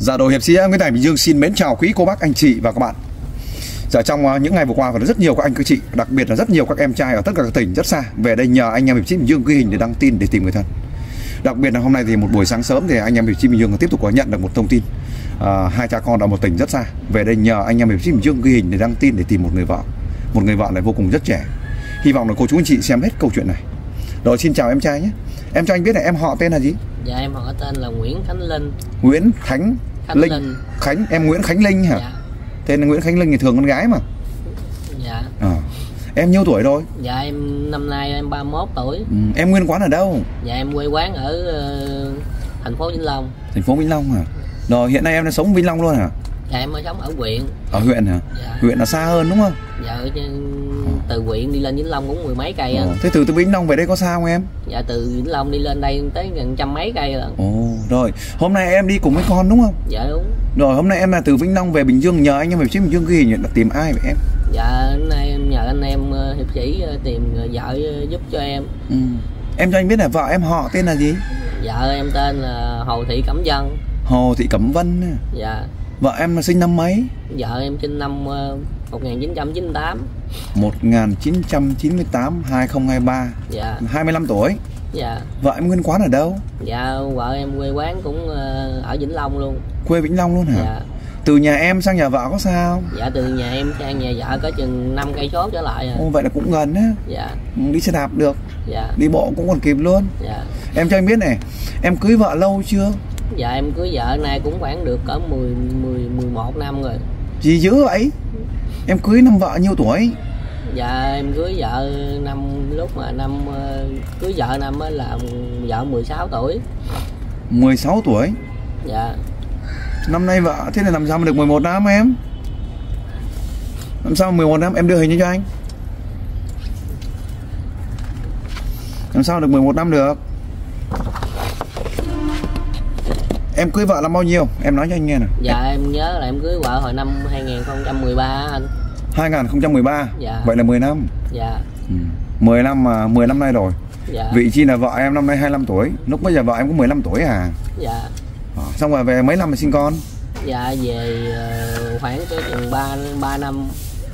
Dạ, đội hiệp sĩ Nguyễn Thành Bình Dương xin mến chào quý cô bác anh chị và các bạn. Dạ, trong những ngày vừa qua có rất nhiều các anh các chị, đặc biệt là rất nhiều các em trai ở tất cả các tỉnh rất xa về đây nhờ anh em hiệp sĩ Bình Dương ghi hình để đăng tin để tìm người thân. Đặc biệt là hôm nay thì một buổi sáng sớm thì anh em hiệp sĩ Bình Dương tiếp tục có nhận được một thông tin, hai cha con ở một tỉnh rất xa về đây nhờ anh em hiệp sĩ Bình Dương ghi hình để đăng tin để tìm một người vợ này vô cùng rất trẻ. Hy vọng là cô chú anh chị xem hết câu chuyện này. Rồi, xin chào em trai nhé. Em cho anh biết là em họ tên là gì? Dạ, em họ tên là Nguyễn Khánh Linh. Nguyễn Khánh Linh. Khánh, em Nguyễn Khánh Linh hả? Dạ. Tên là Nguyễn Khánh Linh thì thường con gái mà. Dạ. Em nhiêu tuổi rồi? Dạ, em năm nay em 31 tuổi. Em nguyên quán ở đâu? Dạ, em quê quán ở thành phố Vĩnh Long. Thành phố Vĩnh Long hả? Rồi, hiện nay em đang sống Vĩnh Long luôn hả? Dạ, em mới sống ở huyện. Ở huyện hả? Dạ. Huyện là xa hơn đúng không? Dạ, từ huyện đi lên Vĩnh Long cũng mười mấy cây anh. Thế từ Vĩnh Long về đây có xa không em? Dạ, từ Vĩnh Long đi lên đây tới gần trăm mấy cây rồi. Rồi, hôm nay em đi cùng với con đúng không? Dạ đúng. Rồi, hôm nay em là từ Vĩnh Long về Bình Dương nhờ anh em hiệp sĩ Bình Dương ghi hình là tìm ai vậy em? Dạ, hôm nay em nhờ anh em hiệp sĩ tìm vợ giúp cho em. Em cho anh biết là vợ em họ tên là gì? Vợ em tên là Hồ Thị Cẩm Vân. Hồ Thị Cẩm Vân. Dạ. Vợ em là sinh năm mấy? Vợ em sinh năm 1998. 1998, 2023. Dạ. 25 tuổi. Dạ. Vợ em nguyên quán ở đâu? Dạ, vợ em quê quán cũng ở Vĩnh Long luôn. Quê Vĩnh Long luôn hả? Dạ. Từ nhà em sang nhà vợ có xa không? Dạ, từ nhà em sang nhà vợ có chừng 5 cây số trở lại rồi. Vậy là cũng gần á. Dạ. Đi xe đạp được. Dạ. Đi bộ cũng còn kịp luôn. Dạ. Em cho anh biết này, em cưới vợ lâu chưa? Dạ, em cưới vợ nay cũng khoảng được cỡ 11 năm rồi. Gì dữ vậy? Em cưới năm vợ nhiêu tuổi? Dạ, em cưới vợ cưới vợ năm là vợ 16 tuổi. 16 tuổi? Dạ. Năm nay vợ, thế là làm sao mà được 11 năm em? Làm sao 11 năm, em đưa hình cho anh. Làm sao được 11 năm được? Em cưới vợ năm bao nhiêu? Em nói cho anh nghe nào. Dạ, em nhớ là em cưới vợ hồi năm 2013 anh. 2013? Dạ. Vậy là 10 năm. Dạ. 10 năm mà 10 năm nay rồi. Dạ. Vị chi là vợ em năm nay 25 tuổi. Lúc bây giờ vợ em có 15 tuổi à? Dạ. Xong rồi về mấy năm mà sinh con? Dạ, về khoảng tới chừng 3 năm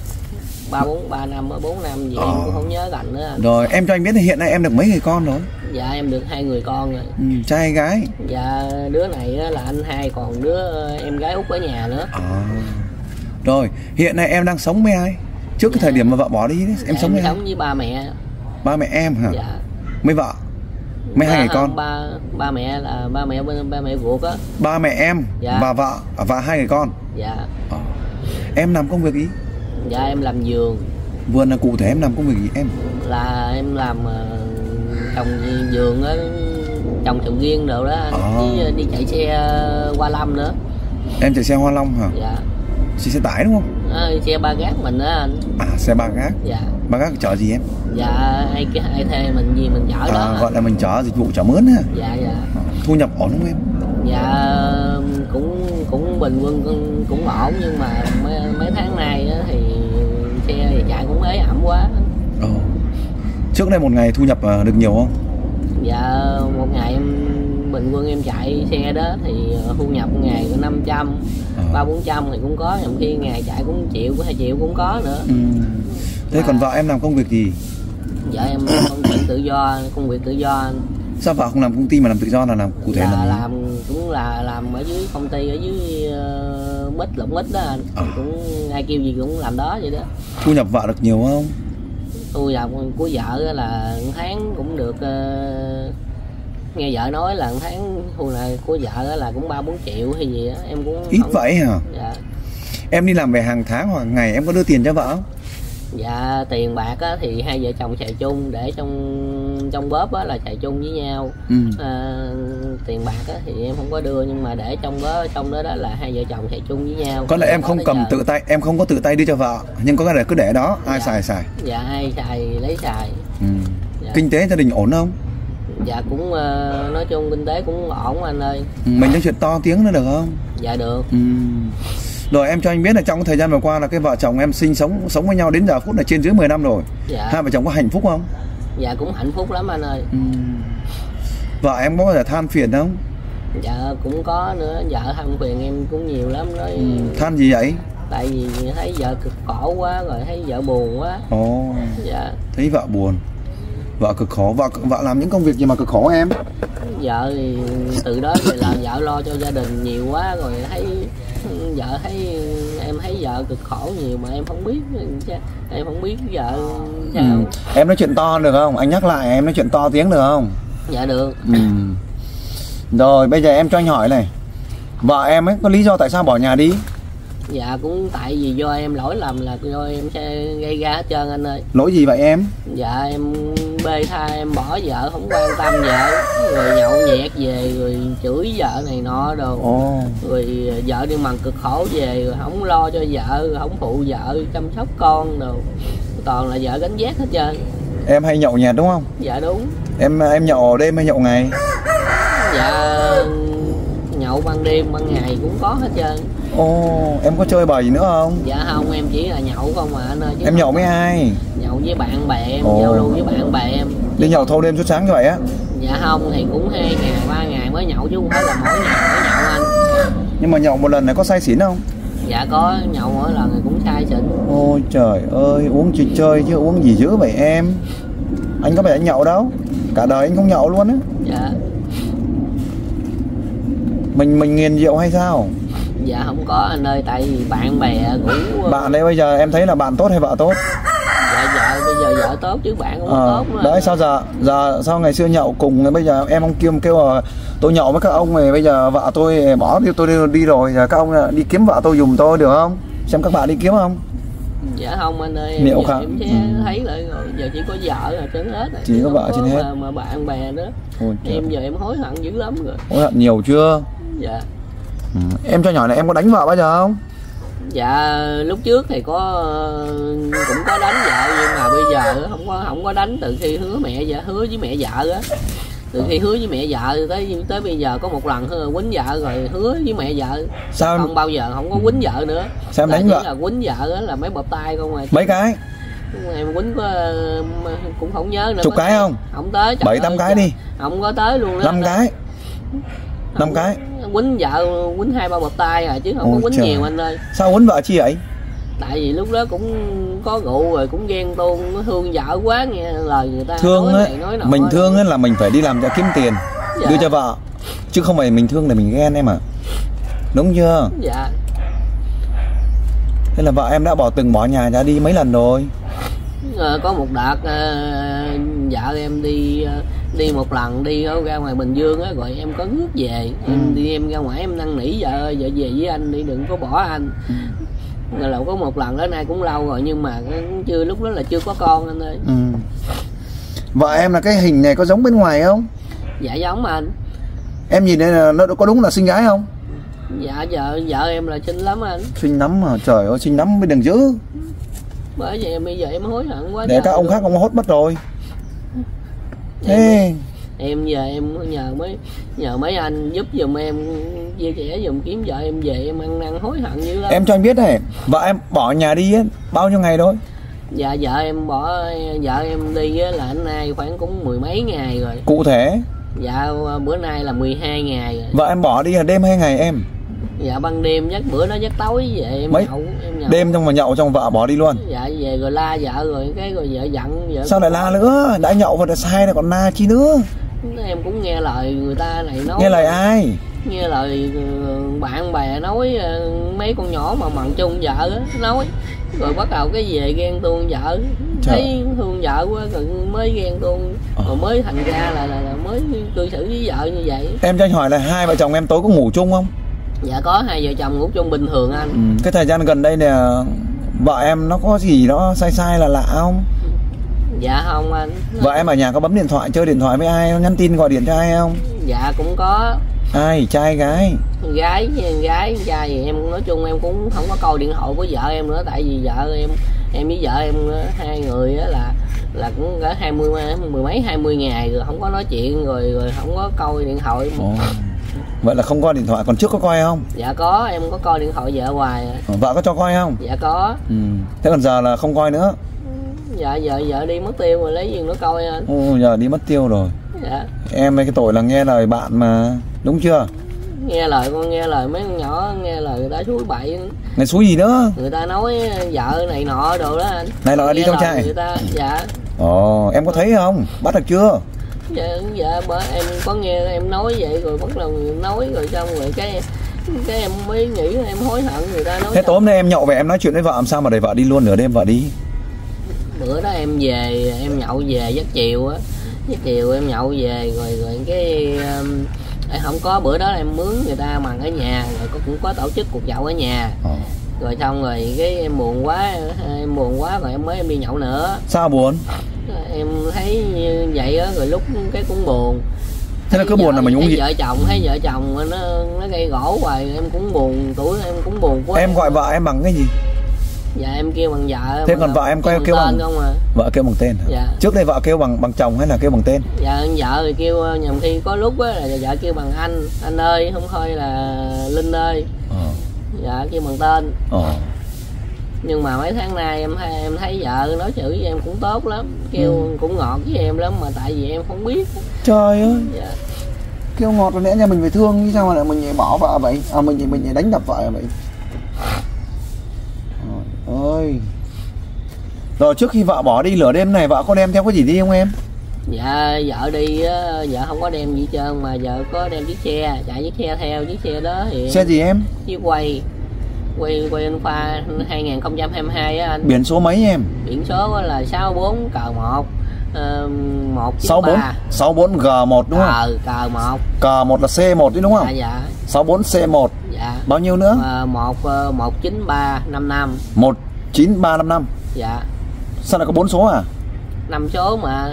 3 năm 4 năm gì em cũng không nhớ rành nữa anh. Rồi, em cho anh biết là hiện nay em được mấy người con rồi? Dạ, em được 2 người con rồi. Trai hay gái? Dạ, đứa này là anh hai, còn đứa em gái út ở nhà nữa. Rồi, hiện nay em đang sống với ai? Trước cái thời điểm mà vợ bỏ đi đấy, em sống với ai? Em sống với ba mẹ. Ba mẹ em hả? Dạ. Mấy vợ? Mấy hai người con? Ba mẹ là ba mẹ ruột á. Ba mẹ em. Dạ. Và vợ và 2 người con. Dạ. Em làm công việc gì? Dạ, em làm vườn. Vườn là cụ thể em làm công việc gì em? Là em làm trồng vườn á, trồng sầu riêng đồ đó. Đi chạy xe Hoa Lâm nữa. Em chạy xe Hoa Long hả? Dạ. Xe tải đúng không? Xe ba gác mình đó anh. Xe ba gác. Dạ. Ba gác chở gì em? Dạ, ai thuê mình gì mình chở đó. Gọi là mình chở dịch vụ chở mướn ha. Dạ. Dạ. Thu nhập ổn không em? Dạ, cũng bình quân cũng ổn, nhưng mà mấy tháng nay đó thì xe thì chạy cũng ế ẩm quá. Trước đây một ngày thu nhập được nhiều không? Dạ, một ngày em bình quân em chạy xe đó thì thu nhập một ngày có 500, 300-400 thì cũng có, nhiều khi ngày chạy cũng 1 triệu, 2 triệu cũng có nữa. Thế còn vợ em làm công việc gì? Vợ em làm công việc tự do. Sao vợ không làm công ty mà làm tự do, là làm cụ thể là làm cũng là làm ở dưới công ty, ở dưới lụng mít đó anh. Cũng ai kêu gì cũng làm đó vậy đó. Thu nhập vợ được nhiều không? Thu nhập của vợ là một tháng cũng được, nghe vợ nói là một tháng thu này của vợ là cũng 3-4 triệu hay gì đó, em cũng ít không... vậy hả? Dạ. Em đi làm về hàng tháng hoặc ngày em có đưa tiền cho vợ không? Dạ, tiền bạc á, thì hai vợ chồng xài chung, để trong bóp á, là xài chung với nhau. Tiền bạc á, thì em không có đưa, nhưng mà để trong đó là hai vợ chồng xài chung với nhau. Có lẽ em không cầm tự tay, em không có tự tay đưa cho vợ, nhưng có cái là cứ để đó, ai xài. Dạ, ai xài lấy xài. Dạ. Kinh tế gia đình ổn không? Dạ, cũng nói chung kinh tế cũng ổn anh ơi. Mình nói chuyện to tiếng nữa được không? Dạ được. Rồi, em cho anh biết là trong thời gian vừa qua là cái vợ chồng em sống với nhau đến giờ phút là trên dưới 10 năm rồi. Dạ. Hai vợ chồng có hạnh phúc không? Dạ, cũng hạnh phúc lắm anh ơi. Vợ em có bao giờ than phiền không? Dạ cũng có nữa, vợ than phiền em cũng nhiều lắm nói. Than gì vậy? Tại vì thấy vợ cực khổ quá rồi thấy vợ buồn quá. Ồ. Dạ. Thấy vợ buồn, vợ cực khổ. Vợ làm những công việc gì mà cực khổ em? Vợ thì từ đó thì là vợ lo cho gia đình nhiều quá rồi thấy vợ em thấy vợ cực khổ nhiều mà em không biết vợ sao. Em nói chuyện to được không? Anh nhắc lại em nói chuyện to tiếng được không? Dạ được. Rồi bây giờ em cho anh hỏi này, vợ em ấy có lý do tại sao bỏ nhà đi? Dạ cũng tại vì do em lỗi lầm, là do em sẽ gây ra hết trơn anh ơi. Lỗi gì vậy em? Dạ em bê tha, em bỏ vợ, không quan tâm vợ, rồi nhậu nhẹt về rồi chửi vợ này nọ đồ. Rồi vợ đi bằng cực khổ về rồi không lo cho vợ, rồi không phụ vợ chăm sóc con đồ, toàn là vợ gánh vác hết trơn. Em hay nhậu nhẹt đúng không? Dạ đúng. Em nhậu đêm hay nhậu ngày? Dạ nhậu ban đêm ban ngày cũng có hết trơn. Em có chơi bời gì nữa không? Dạ không, em chỉ là nhậu không mà anh ơi. Em nhậu với ai? Nhậu với bạn bè em, giao lưu với bạn bè em. Đi nhậu thâu đêm suốt sáng như vậy á? Dạ không, thì cũng 2 ngày 3 ngày mới nhậu chứ không phải là mỗi ngày mới nhậu anh. Nhưng mà nhậu một lần này có say xỉn không? Dạ có, nhậu mỗi lần thì cũng say xỉn. Ôi trời ơi, uống chỉ chơi chứ uống gì dữ vậy em? Anh có phải anh nhậu đâu, cả đời anh không nhậu luôn á. Dạ. Mình nghiền rượu hay sao? Dạ không có anh ơi, tại vì bạn bè cũng... Bạn đấy bây giờ em thấy là bạn tốt hay vợ tốt? Dạ bây giờ vợ tốt chứ bạn không có tốt. Đấy sao giờ sao ngày xưa nhậu cùng, bây giờ em không kêu là tôi nhậu với các ông này, bây giờ vợ tôi bỏ đi, tôi đi rồi, giờ các ông đi kiếm vợ tôi giùm tôi được không? Xem các bạn đi kiếm không? Dạ không anh ơi, em thấy lại rồi, giờ chỉ có vợ là trên hết. Chỉ có vợ trên hết. Mà bạn bè nữa. Em giờ em hối hận dữ lắm rồi. Hối hận nhiều chưa? Dạ. Em cho nhỏ này em có đánh vợ bao giờ không? Dạ lúc trước thì cũng có đánh vợ, nhưng mà bây giờ không có đánh từ khi hứa với mẹ vợ á. Từ khi hứa với mẹ vợ tới bây giờ có một lần quýnh vợ rồi hứa với mẹ vợ. Sao không bao giờ không có quýnh vợ nữa. Sao em đánh vợ? Là quýnh vợ là mấy bập tay không à. Mấy cái? Em quýnh cũng không nhớ nữa. Chục cái không? Không tới. 7-8 cái đi. Không có tới luôn đó. 5 cái. 5 cái. Quýnh vợ quýnh 2-3 bập tay à, chứ không có quýnh nhiều anh ơi. Sao quýnh vợ chi vậy? Tại vì lúc đó cũng có rượu rồi, cũng ghen tuông, thương vợ quá, nghe lời người ta thương nói ấy, mình thương ấy là mình phải đi làm cho kiếm tiền. Dạ. Đưa cho vợ, chứ không phải mình thương để mình ghen em à, đúng chưa? Dạ. Thế là vợ em đã từng bỏ nhà ra đi mấy lần rồi? Có một đợt vợ em đi một lần, đi ra ngoài Bình Dương á, rồi em có rước về. Em ra ngoài em năn nỉ vợ ơi, vợ về với anh đi, đừng có bỏ anh. Rồi là có một lần đó, nay cũng lâu rồi, nhưng mà lúc đó là chưa có con anh ơi. Vợ em là cái hình này có giống bên ngoài không? Dạ giống anh. Em nhìn đây là nó có đúng là xinh gái không? Dạ vợ em là xinh lắm anh. Xinh lắm mà, trời ơi xinh lắm mới đừng giữ. Bởi vậy bây giờ em hối hận quá. Để các ông khác ông hốt mất rồi. Thế em giờ em nhờ mấy anh giúp giùm em, chia sẻ giùm, kiếm vợ em về, em ăn năn hối hận dữ lắm. Em cho anh biết này, vợ em bỏ nhà đi á bao nhiêu ngày thôi? Dạ vợ em đi á là anh nay khoảng cũng 10 mấy ngày rồi. Cụ thể? Dạ bữa nay là 12 ngày rồi. Vợ em bỏ đi là đêm hay ngày em? Dạ ban đêm, chắc bữa đó chắc tối về em nhậu. Đêm trong mà nhậu trong vợ bỏ đi luôn? Dạ về rồi la vợ rồi vợ giận. Sao lại la nữa? Đã nhậu và đã sai rồi còn la chi nữa? Em cũng nghe lời người ta này nói. Nghe lời ai? Nghe lời bạn bè nói, mấy con nhỏ mà bằng chung vợ á nói, rồi bắt đầu cái về ghen tuông vợ. Thấy thương vợ quá rồi mới ghen tuông, rồi mới thành ra là mới cư xử với vợ như vậy. Em cho anh hỏi là hai vợ chồng em tối có ngủ chung không? Dạ có, hai vợ chồng ngủ chung bình thường anh. Cái thời gian gần đây nè, vợ em nó có gì đó sai là lạ không? Dạ không anh. Vợ em ở nhà có bấm điện thoại, chơi điện thoại với ai không? Nhắn tin gọi điện cho ai không? Dạ cũng có. Ai, trai gái? Gái trai thì em nói chung em cũng không có coi điện thoại của vợ em nữa, tại vì vợ em với vợ em hai người á là cũng cả 20 ngày rồi không có nói chuyện, rồi không có coi điện thoại. Vậy là không coi điện thoại, còn trước có coi không? Dạ có, em có coi điện thoại vợ hoài. Vợ có cho coi không? Dạ có. Thế còn giờ là không coi nữa? Dạ vợ đi mất tiêu rồi, lấy gì nó coi anh. Giờ đi mất tiêu rồi. Dạ. Em cái tội là nghe lời bạn mà, đúng chưa? Nghe lời con, nghe lời mấy con nhỏ, nghe lời người ta suối bậy. Này suối gì nữa? Người ta nói vợ này nọ đồ đó anh. Này nọ đi trong trai. Người ta, dạ. Ồ, em có thấy không? Bắt được chưa? Dạ em có nghe em nói vậy rồi bắt đầu nói rồi xong rồi cái em mới nghĩ em hối hận người ta nói. Thế tối hôm nay em nhậu về em nói chuyện với vợ làm sao mà để vợ đi luôn, nửa đêm vợ đi? Bữa đó em về, em nhậu về giấc chiều á, giấc chiều em nhậu về rồi cái không có, bữa đó em mướn người ta mần ở nhà rồi cũng có tổ chức cuộc nhậu ở nhà. Rồi xong rồi cái em buồn quá rồi em đi nhậu nữa. Sao buồn? Em thấy như vậy á, rồi lúc cái cũng buồn. Thế là cứ buồn là mình uống gì? Vợ chồng nó gây gỗ hoài, em cũng buồn, tuổi em cũng buồn quá. Em gọi vợ em bằng cái gì? Dạ em kêu bằng vợ. Thế còn vợ em kêu bằng không à? Vợ kêu bằng tên hả? Dạ. Trước đây vợ kêu bằng chồng hay là kêu bằng tên? Dạ vợ thì kêu, nhầm khi có lúc á là vợ kêu bằng anh ơi, không thôi là Linh ơi. Dạ kêu bằng tên. Nhưng mà mấy tháng nay em thấy vợ nói chuyện với em cũng tốt lắm, kêu cũng ngọt với em lắm, mà tại vì em không biết. Trời ơi. Dạ. Kêu ngọt rồi lẽ nhà mình phải thương chứ sao mà lại mình bỏ vợ vậy? Mình đánh đập vợ vậy. Ôi. Rồi trước khi vợ bỏ đi lửa đêm này vợ có đem theo cái gì đi không em? Dạ vợ đi vợ không có đem gì hết trơn, mà vợ có đem chiếc xe, chạy chiếc xe theo, chiếc xe đó thì xe gì em? Chiếc quay Alpha 2022 á anh. Biển số mấy em? Biển số là 64K1 193 64G1 đúng không? K1. K1 là C1 đấy đúng không? Dạ. 64C1. Dạ. Bao nhiêu nữa? 19355. 19355. Dạ. Sao lại có 4 số à? 5 số mà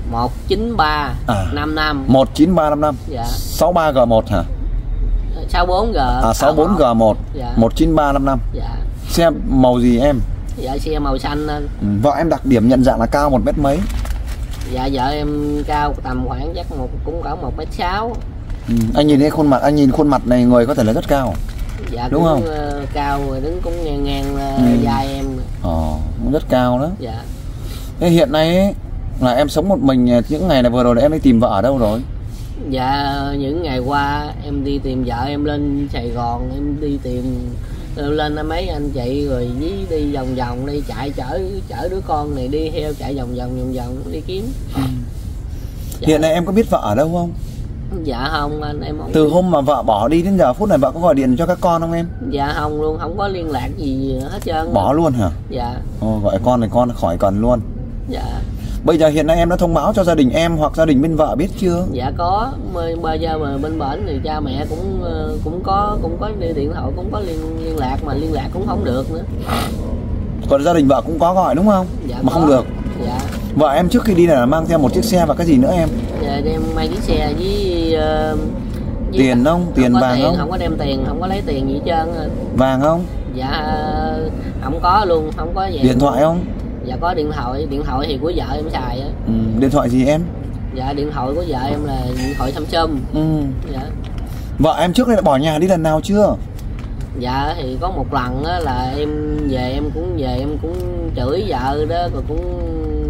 19355. 19355. Dạ. 63G1 hả? 64G. 64G1. Dạ. 19355. Dạ. Xe màu gì em? Dạ xe màu xanh anh. Vợ em đặc điểm nhận dạng là cao 1 mét mấy? Dạ vợ em cao tầm khoảng chắc cũng cỡ 1m6. Anh nhìn thấy khuôn mặt, anh nhìn khuôn mặt này người có thể là rất cao. Dạ đúng không? Cao rồi, đứng cũng ngang vai em. Rất cao đó. Dạ. Thế hiện nay ấy, là em sống một mình, những ngày này vừa rồi là em đi tìm vợ ở đâu rồi? Dạ những ngày qua em đi tìm vợ em lên Sài Gòn, em đi tìm lên mấy anh chị rồi đi vòng vòng đi, chạy chở đứa con này đi theo, chạy vòng vòng đi kiếm. Dạ. Hiện nay em có biết vợ ở đâu không? Dạ không anh, em không. Từ hôm mà vợ bỏ đi đến giờ phút này vợ có gọi điện cho các con không em? Dạ không luôn, không có liên lạc gì hết trơn. Bỏ luôn hả? Dạ. Gọi con này con khỏi cần luôn. Dạ. Bây giờ hiện nay em đã thông báo cho gia đình em hoặc gia đình bên vợ biết chưa? Dạ có, bây giờ mà bên bển thì cha mẹ cũng có đi điện thoại, cũng có liên lạc mà liên lạc cũng không được nữa. Còn gia đình vợ cũng có gọi đúng không? Dạ mà có. Không được. Dạ. Vợ em trước khi đi là mang theo một chiếc xe và cái gì nữa em? Dạ đem mang chiếc xe với tiền không? Tiền vàng tiền, không? không có đem tiền, không có lấy tiền gì hết trơn. Vàng không? Dạ không có luôn, không có vàng. Điện thoại không? Dạ có điện thoại thì của vợ em xài á. Điện thoại gì em? Dạ điện thoại của vợ em là điện thoại Samsung. Dạ. Vợ em trước đây đã bỏ nhà đi lần nào chưa? Dạ thì có một lần á là em về em cũng chửi vợ đó, rồi cũng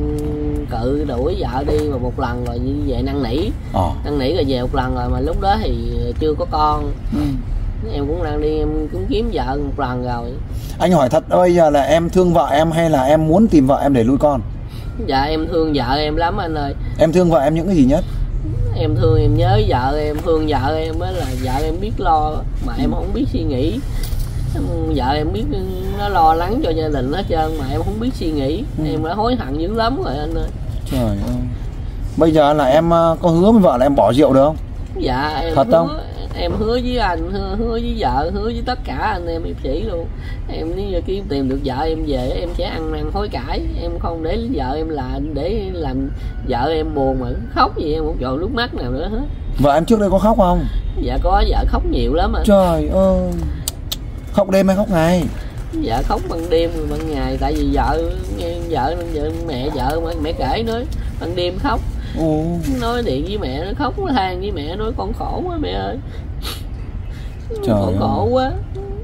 cự đuổi vợ đi mà một lần rồi về năn nỉ. Năn nỉ rồi về một lần rồi, mà lúc đó thì chưa có con. Em cũng đang đi, em cũng kiếm vợ một lần rồi. Anh hỏi thật, bây giờ là em thương vợ em hay là em muốn tìm vợ em để nuôi con? Dạ em thương vợ em lắm anh ơi. Em thương vợ em những cái gì nhất? Em thương, em nhớ vợ em, thương vợ em á là vợ em biết lo mà em không biết suy nghĩ. Vợ em biết nó lo lắng cho gia đình hết trơn mà em không biết suy nghĩ. Em đã hối hận dữ lắm rồi anh ơi. Trời ơi. Bây giờ là em có hứa với vợ là em bỏ rượu được không? Dạ em thật hứa, không? Em hứa với anh, hứa với vợ, hứa với tất cả anh em chỉ luôn. Em nếu như tìm được vợ em về em sẽ ăn năn hối cải. Em không để vợ em để làm vợ em buồn mà khóc gì em một giọt nước mắt nào nữa hết. Vợ em trước đây có khóc không? Dạ có, vợ khóc nhiều lắm ạ. Trời ơi. Khóc đêm hay khóc ngày? Dạ khóc ban đêm rồi ban ngày, tại vì mẹ kể nói ban đêm khóc. Nói điện với mẹ, nó khóc, nó than với mẹ, nói con khổ quá mẹ ơi. Con khổ quá.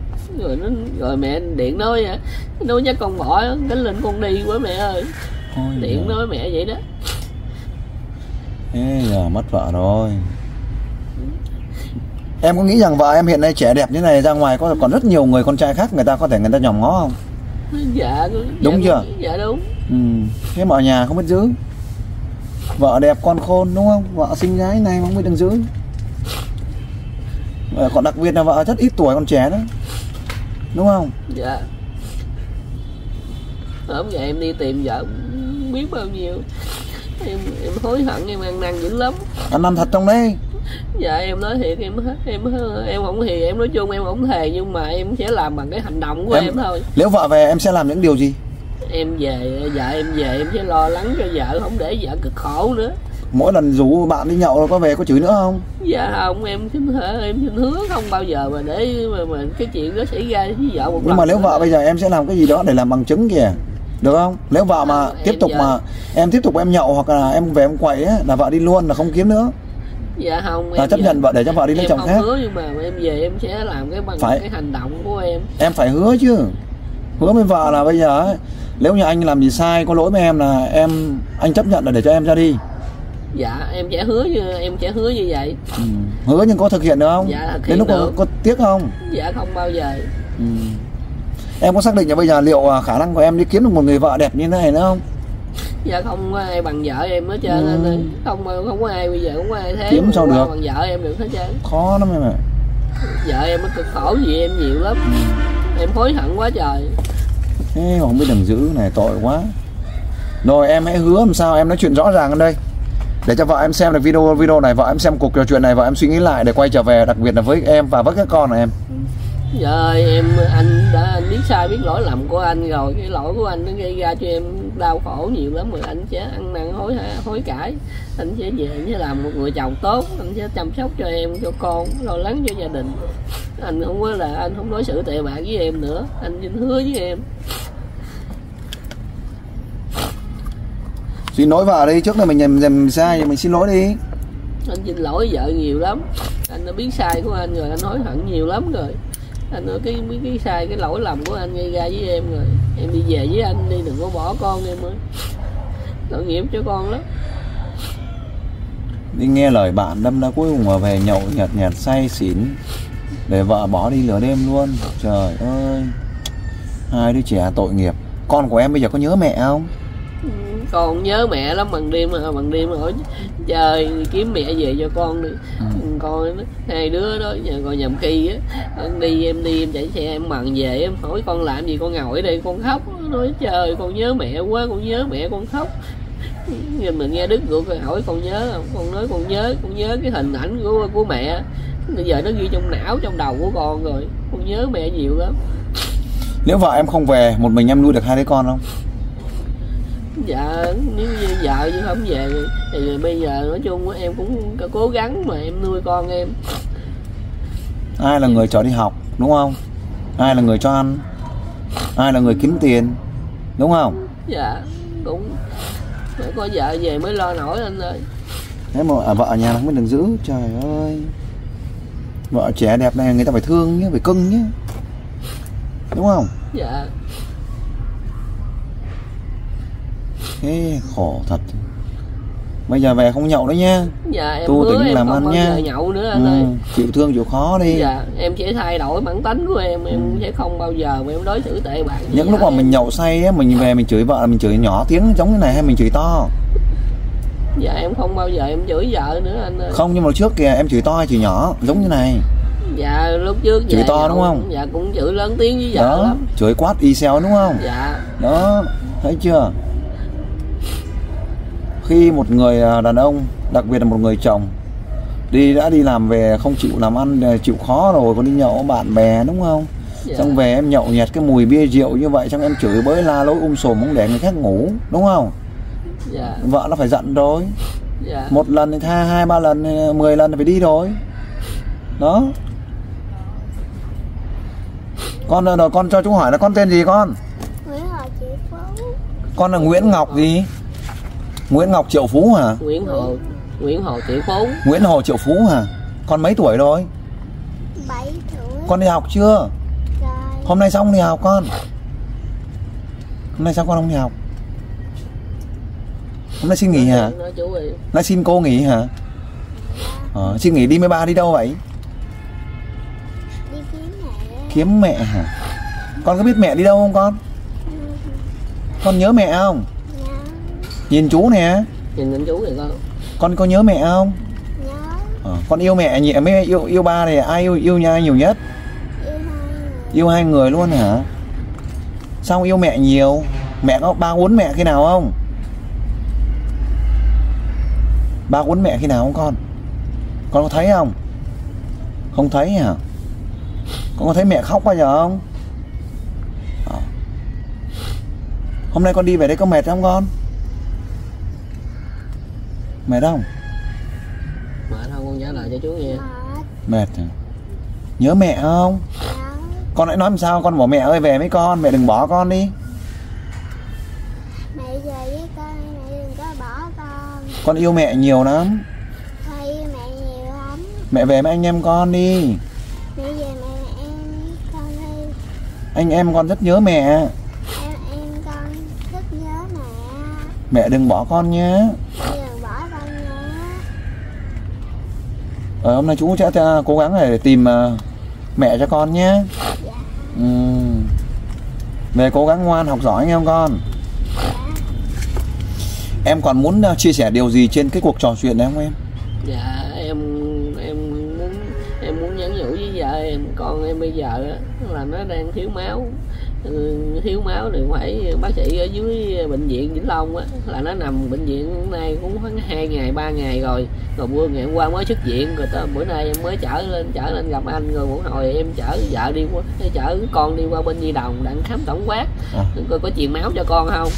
Rồi mẹ điện nói chắc con bỏ gánh lên con đi quá mẹ ơi. Điện nói mẹ vậy đó. Thế giờ mất vợ rồi. Em có nghĩ rằng vợ em hiện nay trẻ đẹp như này ra ngoài có còn rất nhiều người con trai khác người ta có thể người ta nhòm ngó không? Dạ đúng chưa? Dạ đúng. Thế mà ở nhà không biết giữ. Vợ đẹp con khôn đúng không? Vợ xinh gái này mà không biết đừng giữ. Còn đặc biệt là vợ rất ít tuổi còn trẻ đó, đúng không? Dạ. Hôm giờ em đi tìm vợ biết bao nhiêu, em hối hận, em ăn năn dữ lắm. Ăn năn thật trong đấy. Dạ em nói thiệt, em không thì em nói chung em không thề, nhưng mà em sẽ làm bằng cái hành động của em thôi. Nếu vợ về em sẽ làm những điều gì? Em về, vợ em về em sẽ lo lắng cho vợ, không để vợ cực khổ nữa. Mỗi lần rủ bạn đi nhậu có về có chửi nữa không? Dạ không, em xin hứa không bao giờ mà để mà cái chuyện đó xảy ra với vợ một lần. Nhưng mà nếu vợ bây giờ em sẽ làm cái gì đó để làm bằng chứng kìa, được không? Nếu vợ mà tiếp tục mà em tiếp tục em nhậu hoặc là em về em quậy á, là vợ đi luôn, là không kiếm nữa. Dạ không, là chấp nhận vợ để cho vợ đi lấy chồng khác. Em không hứa, nhưng mà em về em sẽ làm cái bằng cái hành động của em. Em phải hứa chứ. Hứa với vợ là bây giờ ấy, nếu như anh làm gì sai có lỗi với em là anh chấp nhận là để cho em ra đi. Dạ em sẽ hứa như vậy. Hứa nhưng có thực hiện được không? Dạ thực hiện đến lúc được. Có tiếc không? Dạ không bao giờ. Em có xác định là bây giờ liệu khả năng của em đi kiếm được một người vợ đẹp như thế này nữa không? Dạ không có ai bằng vợ em hết trơn. Không có ai bây giờ, không có ai thế kiếm sao được bằng vợ em được hết trơn. Khó lắm em ạ. Vợ em nó cực khổ vì em nhiều lắm. Em hối hận quá trời. Thế mà không biết đừng giữ này, tội quá. Rồi em hãy hứa làm sao, em nói chuyện rõ ràng ở đây để cho vợ em xem được video này, vợ em xem cuộc trò chuyện này, vợ em suy nghĩ lại để quay trở về, đặc biệt là với em và với các con của em. Dạ ơi, anh biết sai biết lỗi lầm của anh rồi, cái lỗi của anh nó gây ra cho em đau khổ nhiều lắm, rồi anh sẽ ăn năn hối cải. Anh sẽ về, anh sẽ làm một người chồng tốt, anh sẽ chăm sóc cho em, cho con, lo lắng cho gia đình. Anh không đối xử tệ bạc với em nữa, anh xin hứa với em. Xin lỗi vợ đi, trước này mình làm sai mình xin lỗi đi. Anh xin lỗi vợ nhiều lắm, anh đã biết sai của anh rồi, anh hối hận nhiều lắm rồi. Anh nói cái sai, cái lỗi lầm của anh gây ra với em rồi. Em đi về với anh đi, đừng có bỏ con em ơi, tội nghiệp cho con lắm. Đi nghe lời bạn đâm ra cuối cùng mà về nhậu nhạt say xỉn để vợ bỏ đi lửa đêm luôn. Trời ơi, hai đứa trẻ tội nghiệp. Con của em bây giờ có nhớ mẹ không? Con nhớ mẹ lắm, bằng đêm hỏi trời kiếm mẹ về cho con đi. Con hai đứa đó còn nhầm khi á, em đi em chạy xe em mần về, em hỏi con làm gì, con ngồi ở đây con khóc, nói trời con nhớ mẹ quá, con nhớ mẹ con khóc. Nhưng mình nghe đứt ruột rồi hỏi con nhớ không, con nói con nhớ cái hình ảnh của mẹ, bây giờ nó ghi trong não trong đầu của con rồi, con nhớ mẹ nhiều lắm. Nếu vợ em không về, một mình em nuôi được hai đứa con không? Dạ nếu như vợ chứ không về thì bây giờ nói chung em cũng cố gắng mà em nuôi con em. Ai là người cho đi học đúng không? Ai là người cho ăn? Ai là người kiếm tiền đúng không? Dạ đúng, phải có vợ về mới lo nổi anh ơi. Thế mà vợ ở nhà không biết đừng giữ. Trời ơi, vợ trẻ đẹp này người ta phải thương nhé, phải cưng nhé, đúng không? Dạ. Thế khổ thật. Bây giờ về không nhậu nữa nha. Dạ em tu hứa tỉnh em làm không ăn bao nha. giờ nhậu nữa anh ơi. Chịu thương chịu khó đi. Dạ em sẽ thay đổi bản tính của em sẽ không bao giờ mà em đối xử tệ bạc. Những lúc mà mình nhậu say á, mình về mình chửi vợ, mình chửi nhỏ tiếng giống như này hay mình chửi to? Dạ em không bao giờ em chửi vợ nữa anh ơi. Không, nhưng mà trước kìa em chửi to hay chửi nhỏ giống như này? Dạ lúc trước chửi to nhậu, đúng không? Dạ cũng chửi lớn tiếng với vợ đó, lắm. chửi quát y xèo đúng không? Dạ. Đó, thấy chưa? Khi một người đàn ông, đặc biệt là một người chồng đã đi làm về không chịu làm ăn, chịu khó rồi còn đi nhậu với bạn bè đúng không? Dạ. Xong về em nhậu nhẹt cái mùi bia rượu như vậy, xong em chửi bới la lối sùm không để người khác ngủ đúng không? Dạ. Vợ nó phải giận rồi. Dạ. Một lần thì tha, 2-3 lần, 10 lần thì phải đi rồi. Đó. Con cho chú hỏi là con tên gì con? Nguyễn Hồ Triệu Phú. Con là Nguyễn Ngọc gì? Nguyễn Ngọc Triệu Phú hả? Nguyễn Hồ Triệu Phú. Nguyễn Hồ Triệu Phú hả? Con mấy tuổi rồi? 7 tuổi. Con đi học chưa? Rồi. Hôm nay xong đi học con? Hôm nay sao con không đi học? Hôm nay xin nghỉ hả? Nói chú đi. Nay xin cô nghỉ hả? Xin nghỉ đi với ba đi đâu vậy? Đi kiếm mẹ. Kiếm mẹ hả? Con có biết mẹ đi đâu không con? Con nhớ mẹ không? Nhớ. Nhìn chú nè. Nhìn lên chú thì Con có nhớ mẹ không? Nhớ. Con yêu mẹ nhỉ? Mới yêu ba thì ai yêu nhau nhiều nhất? Yêu 2 người. Yêu 2 người luôn hả? Sao yêu mẹ nhiều? Mẹ có ba uốn mẹ khi nào không? Ba uốn mẹ khi nào không con? Con có thấy không? Không thấy hả? Con có thấy mẹ khóc bao giờ không? Hôm nay con đi về đây có mệt không con? Mệt không? mệt không, con trả lời cho chú nghe. Mệt. Mệt hả? Nhớ mẹ không? Nhớ. Con lại nói làm sao? Con bảo mẹ ơi về với con, mẹ đừng bỏ con đi. Mẹ về với con, mẹ đừng có bỏ con. Con yêu mẹ nhiều lắm. Thôi yêu mẹ nhiều lắm. Mẹ về với anh em con đi. Mẹ về mẹ em con đi. Anh em con rất nhớ mẹ. Em con rất nhớ mẹ. Mẹ đừng bỏ con nhé. Mẹ đừng bỏ con nhé. Hôm nay chú sẽ cố gắng để tìm mẹ cho con nhé. Dạ. Về cố gắng ngoan học giỏi nghe không con? Dạ. Em còn muốn chia sẻ điều gì trên cái cuộc trò chuyện này không em? Dạ em muốn nhắn nhủ với vợ em, con em bây giờ á, là nó đang thiếu máu. Thiếu máu thì phải bác sĩ ở dưới bệnh viện Vĩnh Long á, là nó nằm bệnh viện nay cũng khoảng 2 ngày 3 ngày rồi bữa ngày hôm qua mới xuất viện rồi bữa nay em mới chở lên gặp anh rồi một hồi em chở vợ đi qua, chở con đi qua bên Nhi Đồng đặng khám tổng quát coi có truyền máu cho con không.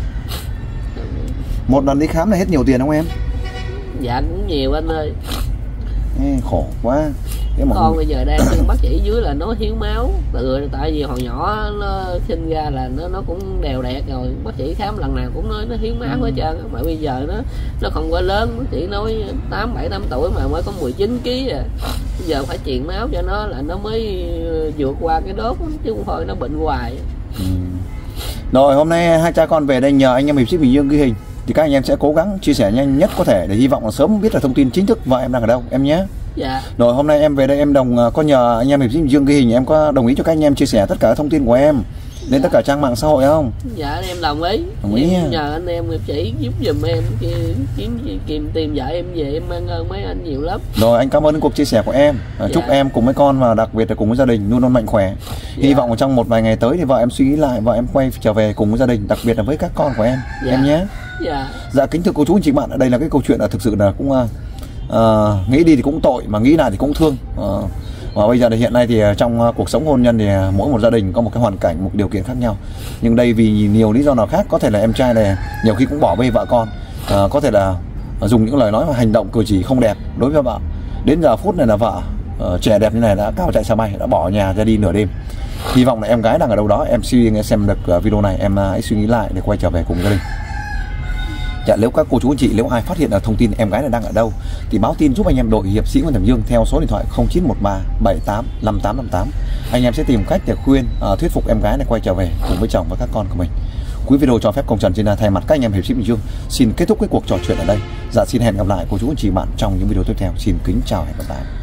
Một lần đi khám là hết nhiều tiền không em? Dạ cũng nhiều anh ơi. Khổ quá. Con bây giờ đang bác sĩ dưới là nó thiếu máu tại vì hồi nhỏ nó sinh ra là nó cũng đều đẹt rồi, bác sĩ khám lần nào cũng nói nó thiếu máu hết trơn. Mà bây giờ nó không có lớn, bác sĩ nói 8 tuổi mà mới có 19 kg à. Bây giờ phải truyền máu cho nó là nó mới vượt qua cái đốt, chứ không thôi nó bệnh hoài. Rồi hôm nay hai cha con về đây nhờ anh em hiệp sĩ Bình Dương ghi hình thì các anh em sẽ cố gắng chia sẻ nhanh nhất có thể để hy vọng là sớm biết là thông tin chính thức vợ em đang ở đâu em nhé. Dạ. Rồi hôm nay em về đây em có nhờ anh em hiệp sĩ Bình Dương ghi hình, em có đồng ý cho các anh em chia sẻ tất cả thông tin của em lên tất cả trang mạng xã hội không? Dạ em đồng ý. Đồng ý em nha. nhờ anh em hiệp sĩ giúp giùm em tìm vợ em về, em mang ơn mấy anh nhiều lắm. Rồi anh cảm ơn cuộc chia sẻ của em. Chúc em cùng với con và đặc biệt là cùng với gia đình luôn luôn mạnh khỏe. Hy vọng trong một vài ngày tới thì vợ em suy nghĩ lại, vợ em quay trở về cùng với gia đình, đặc biệt là với các con của em. Em nhé. Dạ kính thưa cô chú anh chị bạn, ở đây là cái câu chuyện là thực sự là cũng nghĩ đi thì cũng tội mà nghĩ lại thì cũng thương. Và bây giờ thì hiện nay thì trong cuộc sống hôn nhân thì mỗi một gia đình có một cái hoàn cảnh, một điều kiện khác nhau. Nhưng đây vì nhiều lý do nào khác, có thể là em trai này nhiều khi cũng bỏ bê vợ con, có thể là dùng những lời nói và hành động cử chỉ không đẹp đối với vợ. Đến giờ phút này là vợ trẻ đẹp như này đã cao chạy xa bay, đã bỏ nhà ra đi nửa đêm. Hy vọng là em gái đang ở đâu đó, em xem được video này em hãy suy nghĩ lại để quay trở về cùng gia đình. Dạ, nếu các cô chú anh chị, nếu ai phát hiện được thông tin em gái này đang ở đâu thì báo tin giúp anh em đội hiệp sĩ Nguyễn Thành Dương theo số điện thoại 0913 78 5858. Anh em sẽ tìm cách để khuyên, thuyết phục em gái này quay trở về cùng với chồng và các con của mình. Cuối video cho phép Công Trần trên thay mặt các anh em hiệp sĩ Bình Dương xin kết thúc cái cuộc trò chuyện ở đây. Dạ xin hẹn gặp lại cô chú anh chị bạn trong những video tiếp theo. Xin kính chào, hẹn gặp lại.